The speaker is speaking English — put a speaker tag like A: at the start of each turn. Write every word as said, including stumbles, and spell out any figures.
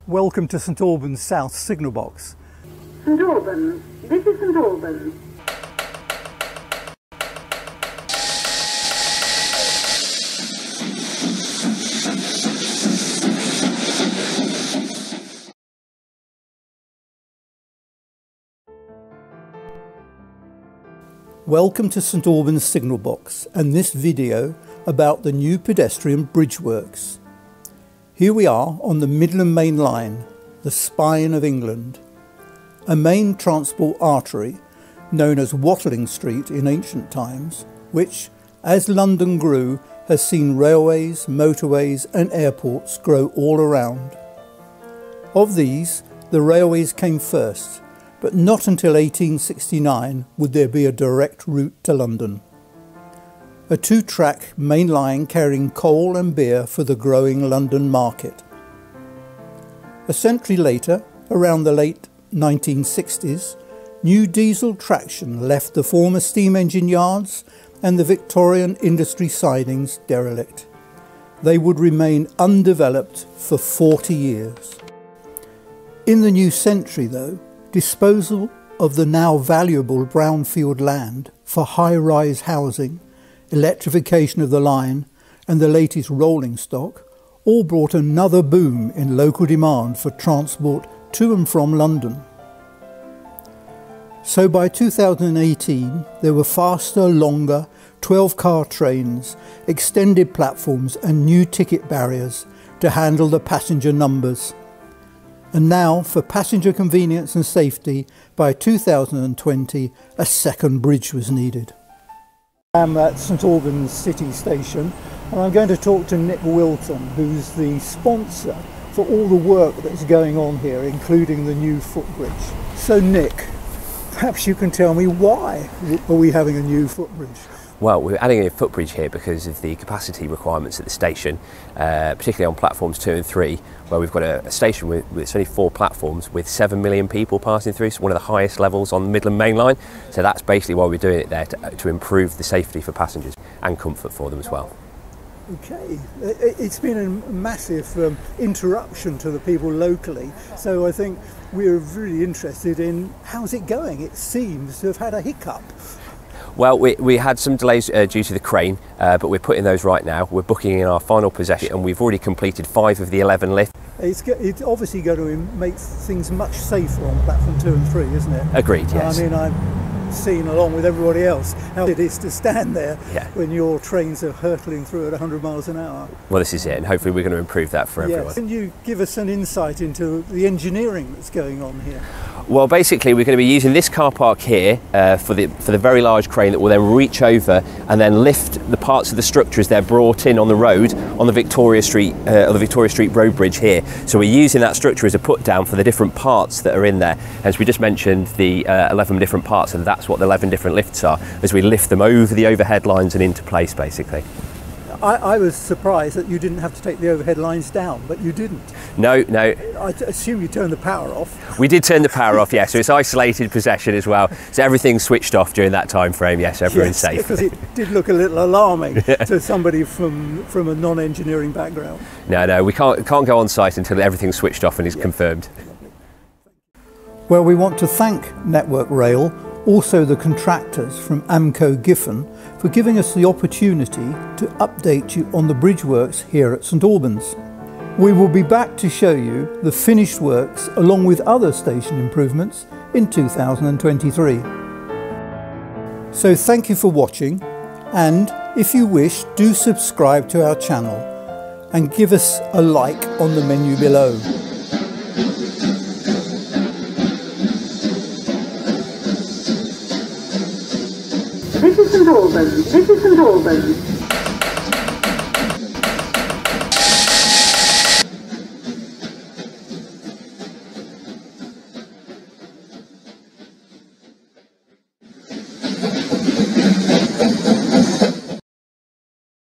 A: Welcome to St Albans South signal box.
B: St Albans, this is St Albans.
A: Welcome to St Albans signal box and this video about the new pedestrian bridge works. Here we are on the Midland Main Line, the spine of England, a main transport artery known as Watling Street in ancient times, which, as London grew, has seen railways, motorways and airports grow all around. Of these, the railways came first, but not until eighteen sixty-nine would there be a direct route to London. A two-track main line carrying coal and beer for the growing London market. A century later, around the late nineteen sixties, new diesel traction left the former steam engine yards and the Victorian industry sidings derelict. They would remain undeveloped for forty years. In the new century, though, disposal of the now valuable brownfield land for high-rise housing, electrification of the line and the latest rolling stock all brought another boom in local demand for transport to and from London. So by two thousand eighteen there were faster, longer twelve-car trains, extended platforms and new ticket barriers to handle the passenger numbers. And now, for passenger convenience and safety, by two thousand twenty a second bridge was needed. I'm at St Albans City Station and I'm going to talk to Nick Wilton, who's the sponsor for all the work that's going on here, including the new footbridge. So Nick, perhaps you can tell me, why are we having a new footbridge?
C: Well, we're adding a footbridge here because of the capacity requirements at the station, uh, particularly on platforms two and three, where we've got a, a station with, with it's only four platforms with seven million people passing through, so one of the highest levels on the Midland Main Line. So that's basically why we're doing it there, to, to improve the safety for passengers and comfort for them as well.
A: Okay, it's been a massive um, interruption to the people locally, so I think we're really interested in how's it going. It seems to have had a hiccup.
C: Well, we, we had some delays uh, due to the crane, uh, but we're putting those right now. We're booking in our final possession and we've already completed five of the eleven lifts. It's,
A: it's obviously going to make things much safer on platform two and three, isn't it?
C: Agreed, yes.
A: I mean, I've seen along with everybody else how it is to stand there yeah. when your trains are hurtling through at one hundred miles an hour.
C: Well, this is it, and hopefully we're going to improve that for
A: yes.
C: everyone.
A: Can you give us an insight into the engineering that's going on here?
C: Well, basically we're going to be using this car park here uh, for the for the very large crane that will then reach over and then lift the parts of the structure as they're brought in on the road on the Victoria Street uh, or the Victoria Street road bridge here. So we're using that structure as a put down for the different parts that are in there. As we just mentioned, the uh, eleven different parts, and that's what the eleven different lifts are, as we lift them over the overhead lines and into place basically.
A: I, I was surprised that you didn't have to take the overhead lines down, but you didn't.
C: No, no.
A: I assume you turned the power off.
C: We did turn the power off, yes. So it's isolated possession as well. So everything's switched off during that time frame. Yes, everyone's
A: yes,
C: safe.
A: Because it did look a little alarming yeah. to somebody from from a non-engineering background.
C: No, no, we can't can't go on site until everything's switched off and is yeah. confirmed.
A: Well, we want to thank Network Rail, also the contractors from Amco Giffen, for giving us the opportunity to update you on the bridge works here at St Albans. We will be back to show you the finished works along with other station improvements in two thousand twenty-three. So thank you for watching, and if you wish, do subscribe to our channel and give us a like on the menu below.
B: This is St Albans, this is St Albans.